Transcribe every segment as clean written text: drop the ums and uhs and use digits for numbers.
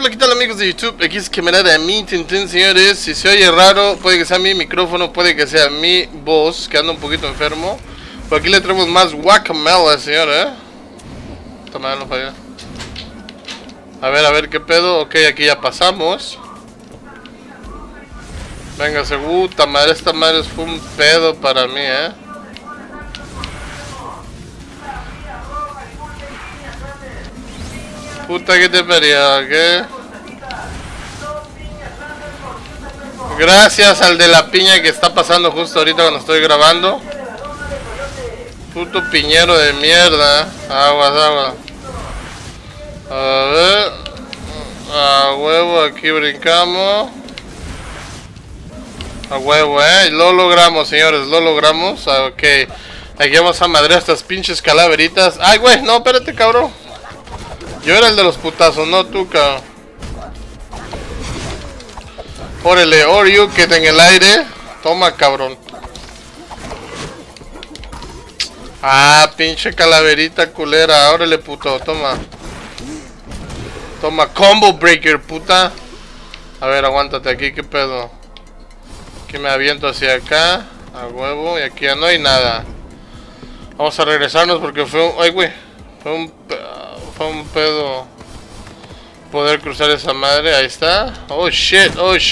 Hola, ¿qué tal amigos de YouTube? Aquí es Camarada Mi Tintín, señores. Si se oye raro, puede que sea mi micrófono, puede que sea mi voz, que ando un poquito enfermo. Por aquí le traemos más guacamole, señor, Toma, no falla. A ver qué pedo. Ok, aquí ya pasamos. Venga, puta madre, esta madre fue un pedo para mí, Puta que te parió, ¿qué? Gracias al de la piña que está pasando justo ahorita cuando estoy grabando. Puto piñero de mierda. Aguas. A ver. A huevo, aquí brincamos. A huevo, Lo logramos, señores, lo logramos. Ok. Aquí vamos a madrear estas pinches calaveritas. Ay, güey, no, espérate, cabrón. Yo era el de los putazos, no tú, cabrón. Órale, Oreo, que en el aire. Toma, cabrón. Ah, pinche calaverita culera. Órale, puto, toma. Toma, combo breaker, puta. A ver, aguántate aquí, qué pedo. Aquí me aviento hacia acá. A huevo, y aquí ya no hay nada. Vamos a regresarnos porque fue un... Ay, güey. Fue un pedo poder cruzar esa madre. Ahí está. Oh shit.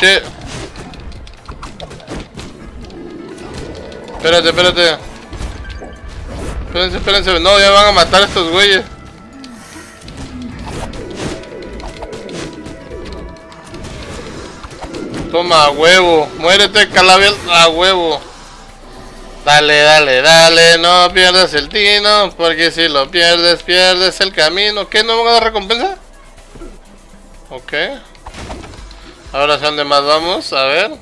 Espérate. Espérense. No, ya van a matar a estos güeyes. Toma, a huevo. Muérete, calavera. A huevo. Dale, no pierdas el tino, porque si lo pierdes el camino. ¿Qué? ¿No van a dar recompensa? Ok. Ahora sé dónde más vamos, a ver.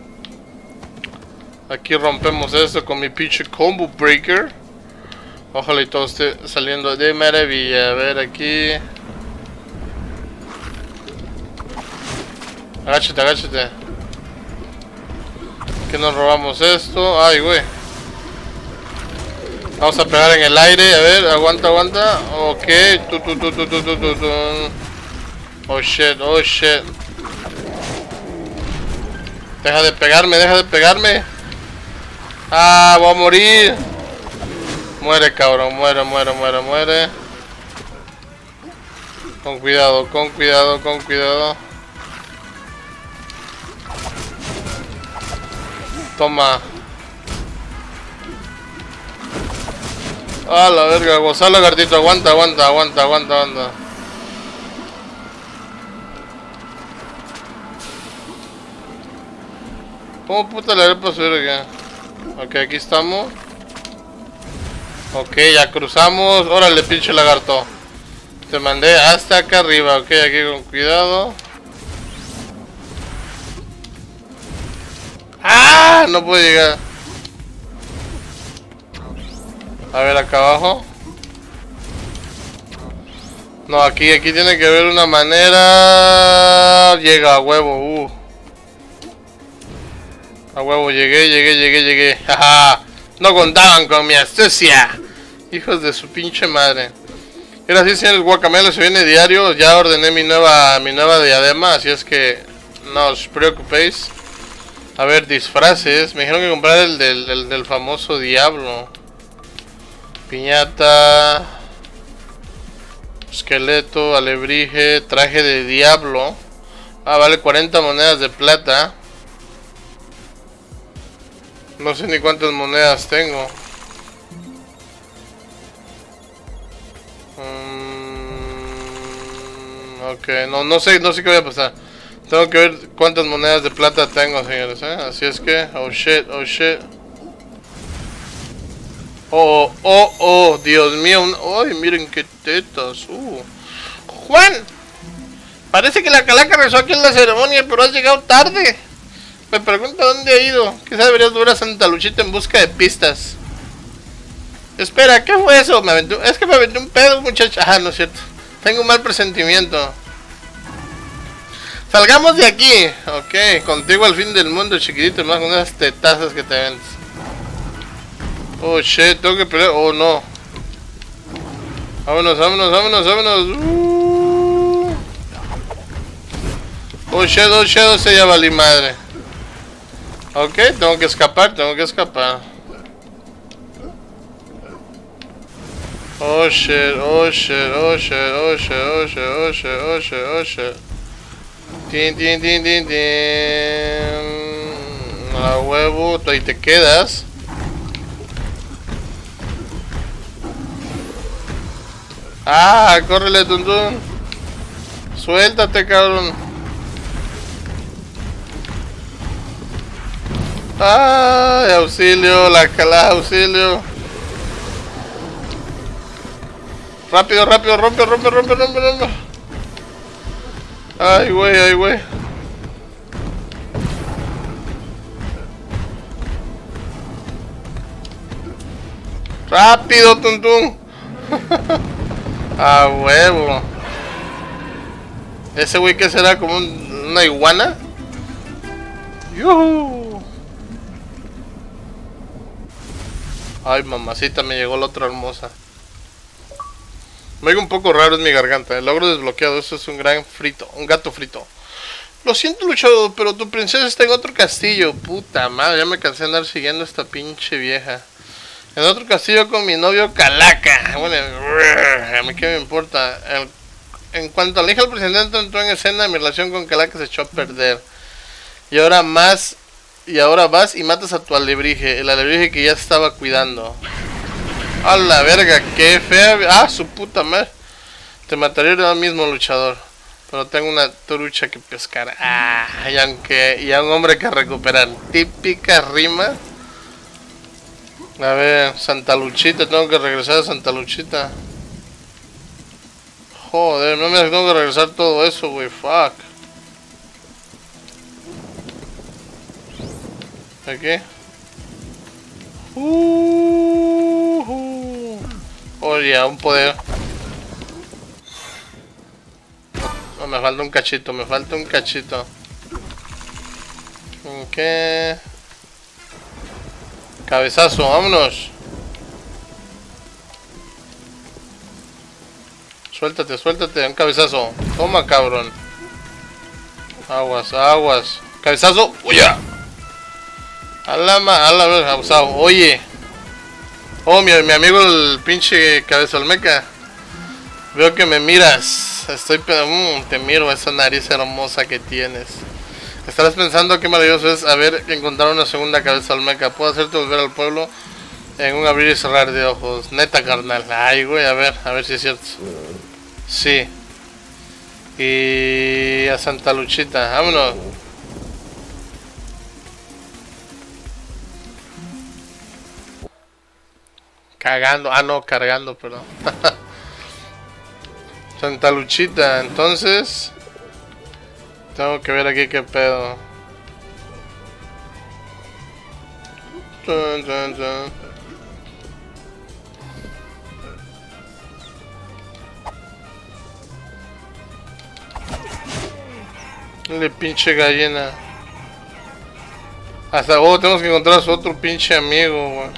Aquí rompemos esto con mi pinche combo breaker. Ojalá y todo esté saliendo de maravilla. A ver aquí. Agáchate. Que nos robamos esto. Ay, güey. Vamos a pegar en el aire, a ver, aguanta. Ok, Oh shit. Deja de pegarme. Ah, voy a morir. Muere, cabrón, muere. Con cuidado. Toma. A la verga, gozar lagartito, aguanta. ¿Cómo puta le haré para subir acá? Ok, aquí estamos. Ok, ya cruzamos. Órale, pinche lagarto. Te mandé hasta acá arriba. Ok, aquí con cuidado. ¡Ah! No puedo llegar. A ver, acá abajo. No, aquí tiene que haber una manera. Llega a huevo, A huevo, llegué. Jaja. No contaban con mi astucia. Hijos de su pinche madre. Y ahora sí, señores, guacamole se viene diario. Ya ordené mi nueva diadema, así es que no os preocupéis. A ver, disfraces. Me dijeron que comprar el del famoso diablo. Piñata, esqueleto, alebrije, traje de diablo. Ah, vale 40 monedas de plata. No sé ni cuántas monedas tengo. Ok, no sé qué voy a pasar. Tengo que ver cuántas monedas de plata tengo, señores, Así es que, oh shit. Oh, Dios mío. Ay, miren qué tetas. Juan, parece que la calaca rezó aquí en la ceremonia, pero has llegado tarde. Me pregunta dónde ha ido. Quizás deberías volver a Santa Luchita en busca de pistas. Espera, ¿qué fue eso? Es que me aventé un pedo, muchacha. Ah, no es cierto. Tengo un mal presentimiento. Salgamos de aquí. Ok, contigo al fin del mundo, chiquitito. Más con esas tetazas que te vendes. Oh shit, tengo que pelear. Oh no. Vámonos. Oh shit, se ya valí madre. Ok, tengo que escapar, tengo que escapar. Oh shit, oh shit, oh shit, oh shit, oh shit, oh shit, oh shit, oh shit. Tin, tin, tin, tin, tin. A huevo, tú ahí te quedas. Ah, córrele, Tuntún. Suéltate, cabrón. Ay, auxilio, la cala, auxilio. Rápido, rápido, rompe. Ay, güey. Rápido, Tuntún. A huevo. Ese güey que será como una iguana. ¡Yuhu! Ay, mamacita, me llegó la otra hermosa. Me oigo un poco raro en mi garganta. El logro desbloqueado. Eso es un gran frito. Un gato frito. Lo siento, luchador, pero tu princesa está en otro castillo. Puta madre, ya me cansé de andar siguiendo a esta pinche vieja. En otro castillo con mi novio Calaca. Bueno, a mí qué me importa. En cuanto elige al presidente entró en escena, mi relación con Calaca se echó a perder. Y ahora vas y matas a tu alebrije. El alebrije que ya estaba cuidando. A la verga, qué fea. Ah, su puta madre. Te mataría ahora mismo, luchador. Pero tengo una trucha que pescar. Ah, y a un hombre que recuperar. Típica rima. A ver, Santa Luchita, tengo que regresar a Santa Luchita. Joder, no me tengo que regresar todo eso, güey, fuck. ¿Aquí? Oye, un poder. No, me falta un cachito, Ok. Cabezazo, vámonos. Suéltate, un cabezazo. Toma, cabrón. Aguas. Cabezazo, ¡uya! A la verga, abusado. Oye. Oh, mi amigo el pinche cabeza olmeca. Veo que me miras. Te miro, esa nariz hermosa que tienes. Estarás pensando qué maravilloso es haber encontrado una segunda cabeza olmeca. Puedo hacerte volver al pueblo en un abrir y cerrar de ojos. Neta, carnal. Ay, güey, a ver si es cierto. Sí. Y a Santa Luchita, vámonos. Cargando, perdón. Santa Luchita, entonces tengo que ver aquí qué pedo. Dale, pinche gallina. Hasta luego, tenemos que encontrar a su otro pinche amigo, güey.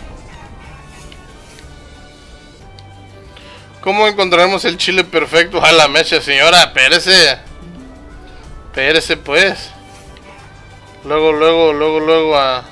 ¿Cómo encontraremos el chile perfecto? A la mecha, señora, espérese. Espérese, pues. Luego a...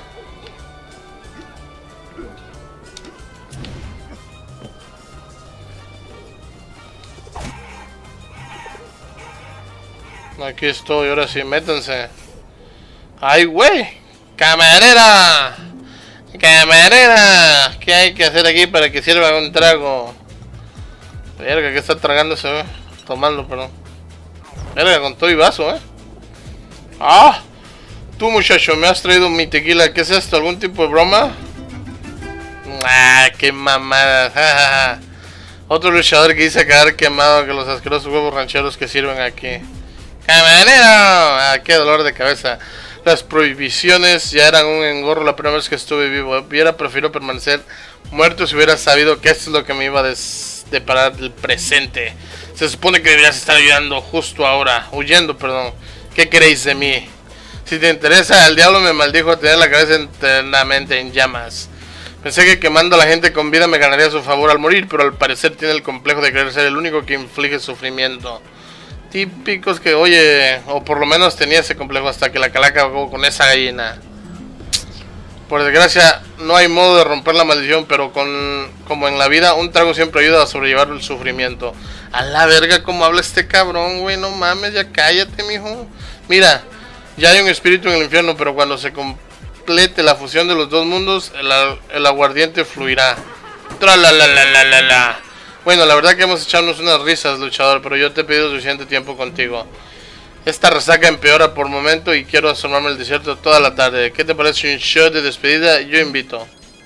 Aquí estoy, ahora sí, métanse. ¡Ay, güey! ¡Camarera! ¡Camarera! ¿Qué hay que hacer aquí para que sirva un trago? Verga, ¿qué está tragándose, güey? Tomando, perdón. Verga, con todo y vaso, ¡Ah! Tú, muchacho, me has traído mi tequila. ¿Qué es esto? ¿Algún tipo de broma? ¡Ah, qué mamada! Otro luchador que dice quedar quemado que los asquerosos huevos rancheros que sirven aquí. ¡Camarero! ¡Ah, qué dolor de cabeza! Las prohibiciones ya eran un engorro la primera vez que estuve vivo. Hubiera preferido permanecer muerto si hubiera sabido que esto es lo que me iba a deparar el presente. Se supone que deberías estar huyendo, perdón. ¿Qué queréis de mí? Si te interesa, el diablo me maldijo a tener la cabeza eternamente en llamas. Pensé que quemando a la gente con vida me ganaría su favor al morir, pero al parecer tiene el complejo de querer ser el único que inflige sufrimiento. Típicos que, oye, o por lo menos tenía ese complejo hasta que la calaca acabó con esa gallina. Por desgracia, no hay modo de romper la maldición, pero como en la vida, un trago siempre ayuda a sobrellevar el sufrimiento. A la verga, como habla este cabrón, güey, no mames, ya cállate, mijo. Mira, ya hay un espíritu en el infierno, pero cuando se complete la fusión de los dos mundos, el aguardiente fluirá. Tralalalala. Bueno, la verdad que hemos echado unas risas, luchador, pero yo te he pedido suficiente tiempo contigo. Esta resaca empeora por momento y quiero asomarme al desierto toda la tarde. ¿Qué te parece un shot de despedida? Yo invito.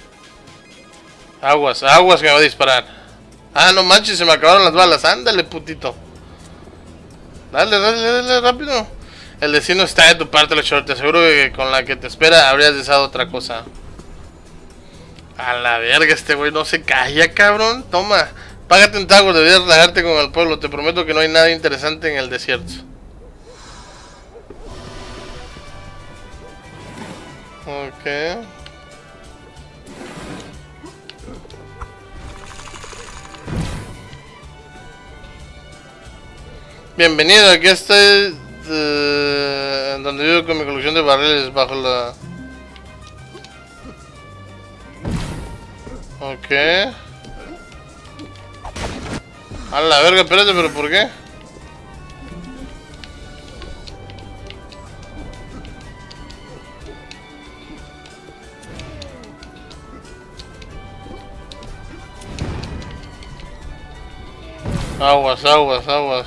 Aguas, aguas que me va a disparar. Ah, no manches, se me acabaron las balas. Ándale, putito. Dale, dale, dale, rápido. El destino está de tu parte, luchador. Te aseguro que con la que te espera habrías deseado otra cosa. A la verga, este güey no se calla, cabrón. Toma, págate un trago, deberías relajarte con el pueblo. Te prometo que no hay nada interesante en el desierto. Ok. Bienvenido, aquí estoy donde vivo con mi colección de barriles bajo la... Ok. A la verga, espérate, pero ¿por qué? Aguas, aguas, aguas.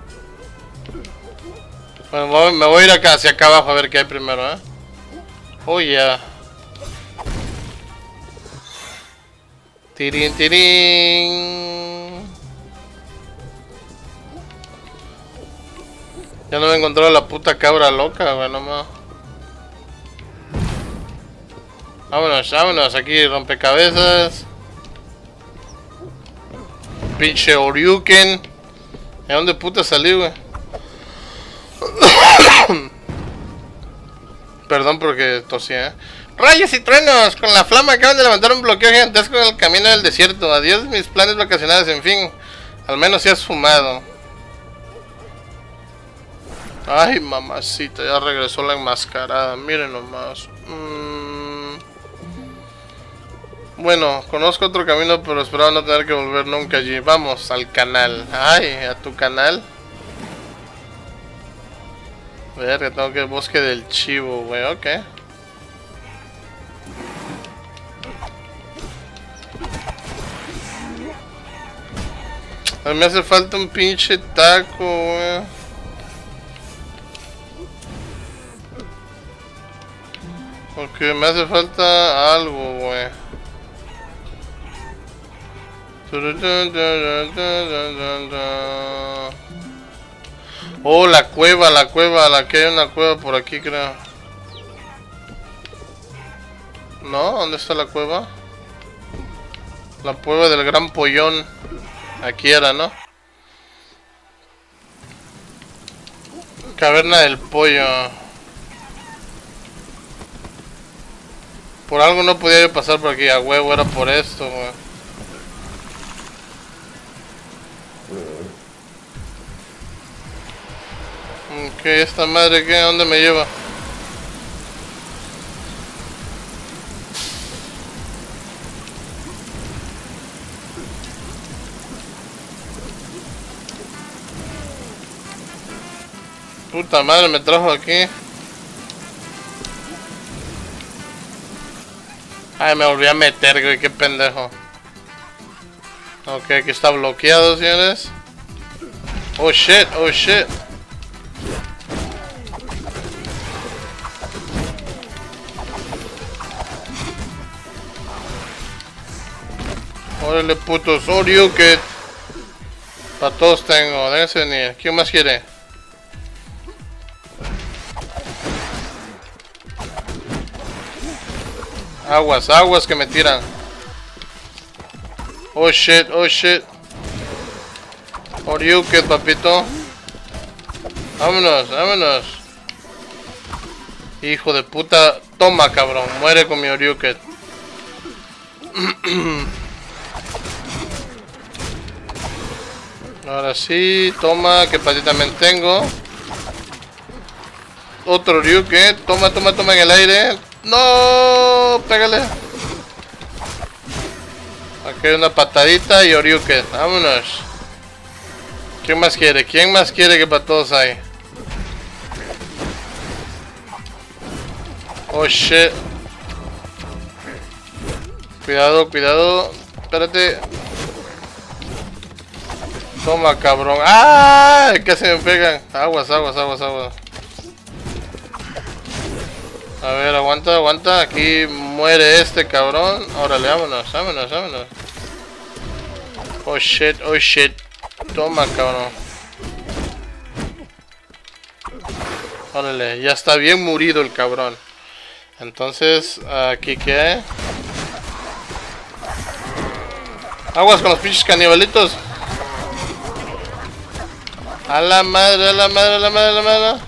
Bueno, me voy a ir acá, hacia acá abajo a ver qué hay primero, ¿eh? Oh, ya. Tirín, tirín. Ya no me he encontrado la puta cabra loca, güey, nomás. Vámonos, vámonos, aquí rompecabezas. Pinche Oriuken. ¿De dónde puta salí, güey? Perdón porque tosí, Rayos y truenos, con la flama acaban de levantar un bloqueo gigantesco en el camino del desierto. Adiós mis planes vacacionales, en fin. Al menos si has fumado. Ay, mamacita, ya regresó la enmascarada. Miren nomás. Bueno, conozco otro camino, pero esperaba no tener que volver nunca allí. Vamos al canal. Ay, a tu canal. Verga, tengo que ir al bosque del chivo, güey, ok. A mí me hace falta un pinche taco, güey. Porque me hace falta algo, güey. Oh, la cueva, la que hay una cueva por aquí, creo. ¿No? ¿Dónde está la cueva? La cueva del gran pollón. Aquí era, ¿no? Caverna del pollo. Por algo no podía yo pasar por aquí, a huevo, era por esto, güey. Ok, esta madre, ¿qué? ¿A dónde me lleva? Puta madre, me trajo aquí. Ay, me volví a meter, güey, qué pendejo. Ok, aquí está bloqueado, señores. Oh shit, oh shit. Órale, putos, Oriuken. Para todos tengo, déjense venir. ¿Quién más quiere? Aguas, aguas que me tiran. Oh shit, oh shit. Oriuken, papito. Vámonos, vámonos. Hijo de puta. Toma, cabrón. Muere con mi Oriuken. Ahora sí, toma, que para ti también tengo. Otro Ryuke, toma, toma, toma en el aire. No, pégale. Aquí hay una patadita y Oryuken, vámonos. ¿Quién más quiere? ¿Quién más quiere que para todos hay? Oh shit. Cuidado, cuidado. Espérate. Toma, cabrón. ¡Ah! Casi me pegan. Aguas, aguas, aguas, aguas. A ver, aguanta, aguanta. Aquí muere este cabrón. Órale, vámonos, vámonos, vámonos. Oh shit, oh shit. Toma, cabrón. Órale, ya está bien murido el cabrón. Entonces, aquí qué hay. Aguas con los pinches canibalitos. A la madre, a la madre, a la madre, a la madre.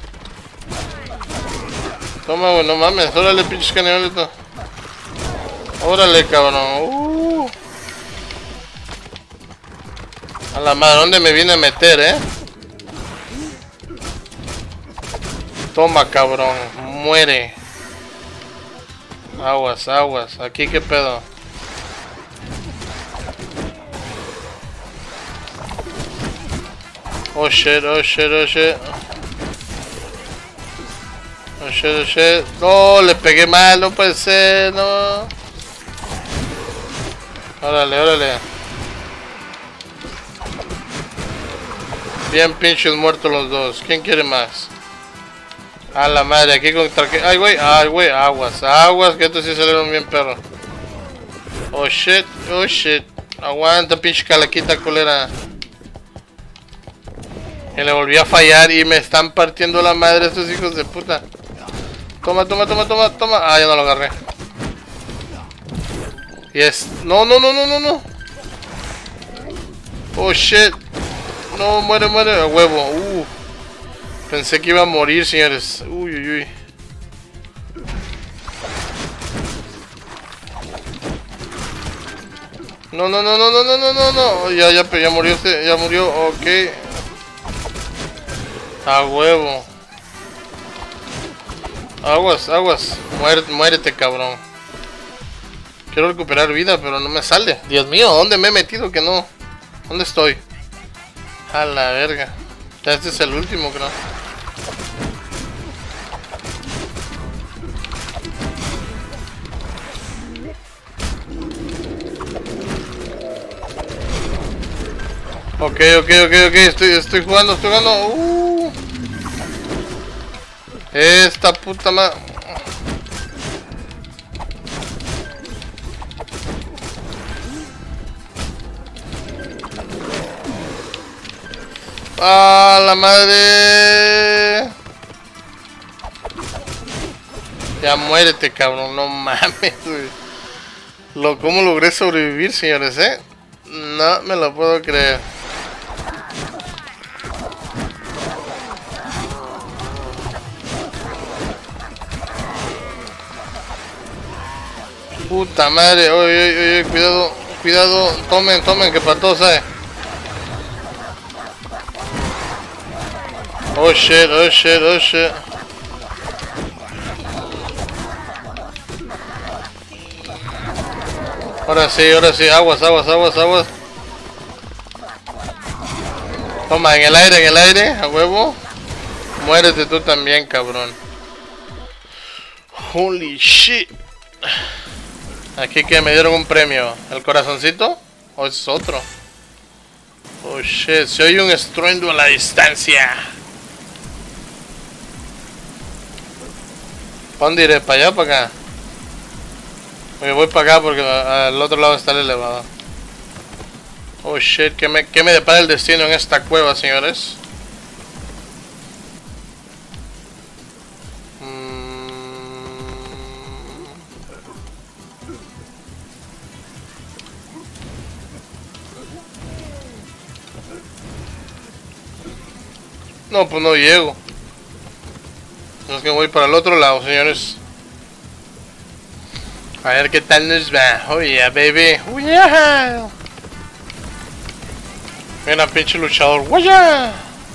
Toma, güey, no mames. Órale, pinches canibalitos. Órale, cabrón. A la madre, ¿dónde me viene a meter, Toma, cabrón. Muere. Aguas, aguas. Aquí, ¿qué pedo? Oh shit, oh shit, oh shit. Oh shit, oh shit. No, le pegué mal, no puede ser, no. Órale, órale. Bien pinches muertos los dos. ¿Quién quiere más? A la madre, aquí contra que. Ay, güey, aguas, aguas, que estos sí salieron bien perros. Oh shit, oh shit. Aguanta, pinche calaquita culera. Que le volví a fallar y me están partiendo la madre estos hijos de puta. Toma, toma, toma, toma, toma. Ah, ya no lo agarré. Yes. No, no, no, no, no, no. Oh shit. No, muere, muere. A huevo. Pensé que iba a morir, señores. Uy, uy, uy. No, no, no, no, no, no, no, no, no. Ya murió este, ya murió, ok. A huevo. Aguas, aguas. Muérete, cabrón. Quiero recuperar vida, pero no me sale. Dios mío, ¿dónde me he metido que no? ¿Dónde estoy? A la verga. Ya este es el último, creo. Ok, estoy jugando, Esta puta madre. ¡Ah, la madre! Ya muérete, cabrón, no mames, güey. ¿Cómo logré sobrevivir, señores, No me lo puedo creer. Puta madre, oye, cuidado, cuidado, tomen, que para todos hay. Oh shit, oh shit, oh shit. Ahora sí, aguas. Toma, en el aire, a huevo. Muérete tú también, cabrón. Holy shit. Aquí que me dieron un premio. ¿El corazoncito? ¿O es otro? Oh shit, se oye un estruendo a la distancia. ¿Dónde iré? ¿Para allá o para acá? Oye, voy para acá porque al otro lado está el elevador. Oh shit, ¿qué me depara el destino en esta cueva, señores? No, pues no llego. Es que voy para el otro lado, señores. A ver qué tal nos va. Oh yeah, baby. Oh yeah. Mira, pinche luchador. ¡Guaya!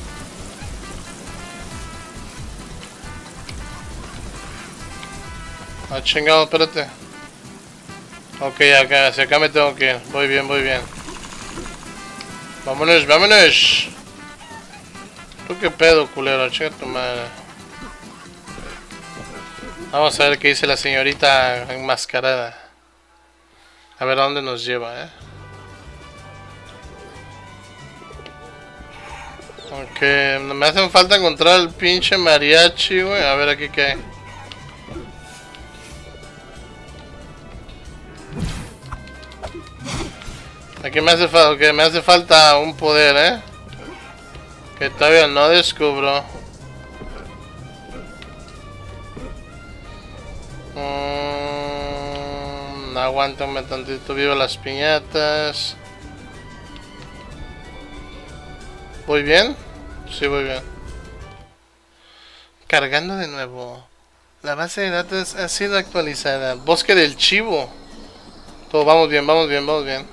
Ah, chingado, espérate. Ok, acá, hacia acá me tengo que ir. Voy bien, voy bien. Vámonos, vámonos. ¿Tú qué pedo, culero? Chinga tu madre. Vamos a ver qué dice la señorita enmascarada. A ver a dónde nos lleva, Ok, me hacen falta encontrar el pinche mariachi, güey. A ver aquí qué hay. Aquí me hace falta un poder, que todavía no descubro. Aguántame tantito, vivo las piñatas. ¿Voy bien? Sí, voy bien. Cargando de nuevo. La base de datos ha sido actualizada. Bosque del Chivo. Todo, vamos bien, vamos bien, vamos bien.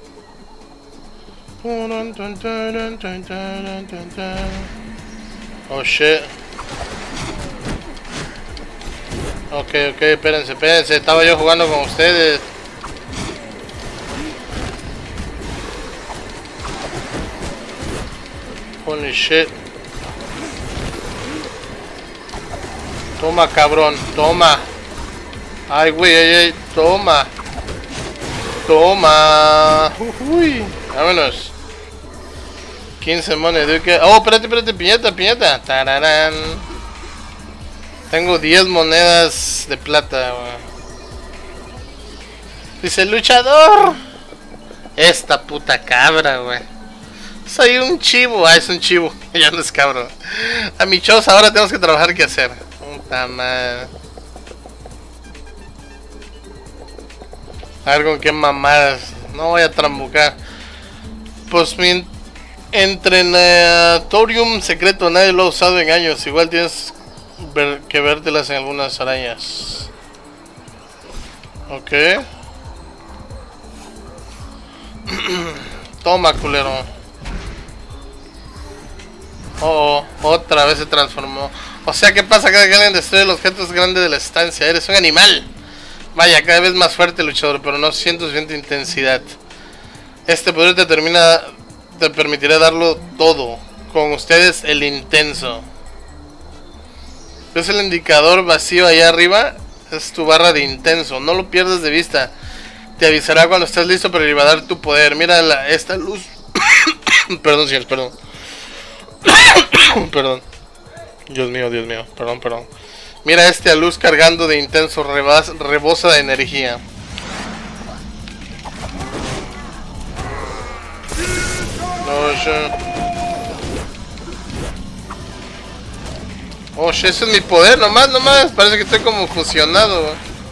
Oh shit. Ok, espérense, espérense. Estaba yo jugando con ustedes. Holy shit. Toma, cabrón, toma. Ay, güey, ay, toma. Toma. Uy, vámonos. 15 monedas. Oh, espérate, piñata. Tararán. Tengo 10 monedas de plata, wey. Dice luchador. Esta puta cabra, güey. Soy un chivo. Ah, es un chivo. Ya no es cabro. A mi chavos, ahora tenemos que trabajar. ¿Qué hacer? Puta madre. A ver con qué mamadas. No voy a trambucar. Pues mi entrenatorium secreto nadie lo ha usado en años. Igual tienes que vértelas en algunas arañas. Ok. Toma, culero. Oh, otra vez se transformó. O sea, ¿qué pasa cada que alguien destruye los objetos grandes de la estancia? Eres un animal. Vaya, cada vez más fuerte, luchador, pero no siento suficiente intensidad. Este poder te permitirá darlo todo. Con ustedes, el intenso. ¿Ves el indicador vacío allá arriba? Es tu barra de intenso. No lo pierdas de vista. Te avisará cuando estés listo para liberar tu poder. Mira esta luz. Perdón, señor, perdón. Perdón. Dios mío, perdón. Mira esta luz cargando de intenso, rebosa de energía. Oh, shit, ese es mi poder, nomás. Parece que estoy como fusionado.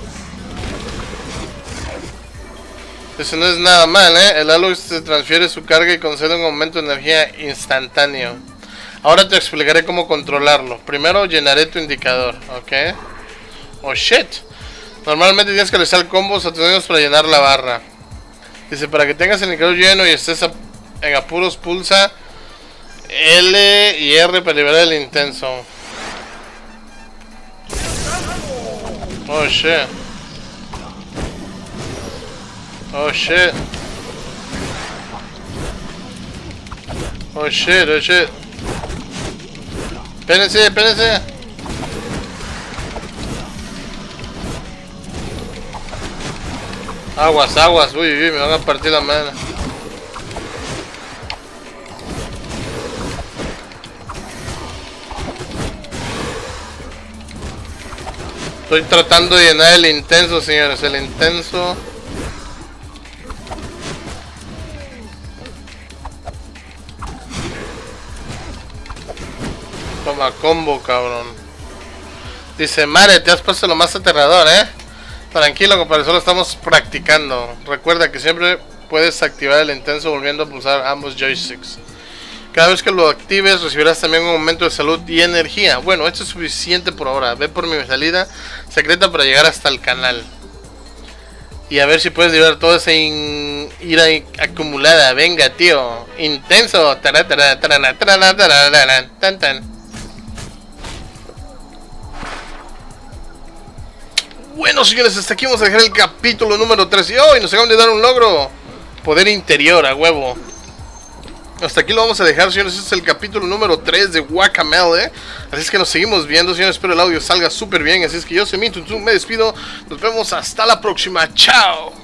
Eso no es nada mal, El halo se transfiere su carga y concede un aumento de energía instantáneo. Ahora te explicaré cómo controlarlo. Primero llenaré tu indicador, ¿ok? Oh shit. Normalmente tienes que realizar combos o tenemos para llenar la barra. Dice, para que tengas el indicador lleno y estés en apuros, pulsa L y R para liberar el intenso. Oh shit. Oh shit. Oh shit. Espérense. Aguas. Uy, me van a partir la madre. Estoy tratando de llenar el intenso, señores. El intenso. Toma combo, cabrón. Dice, Mare, te has puesto lo más aterrador, Tranquilo, compadre, solo estamos practicando. Recuerda que siempre puedes activar el intenso volviendo a pulsar ambos joysticks. Cada vez que lo actives recibirás también un aumento de salud y energía. Bueno, esto es suficiente por ahora. Ve por mi salida secreta para llegar hasta el canal. Y a ver si puedes liberar toda esa ira acumulada. Venga, tío. Intenso. Tan, tan. Bueno, señores, hasta aquí vamos a dejar el capítulo número 3. Y hoy nos acaban de dar un logro. Poder interior, a huevo. Hasta aquí lo vamos a dejar, señores. Este es el capítulo número 3 de Guacamelee. Así es que nos seguimos viendo, señores. Espero el audio salga súper bien. Así es que yo soy Mintuntum, me despido. Nos vemos hasta la próxima. Chao.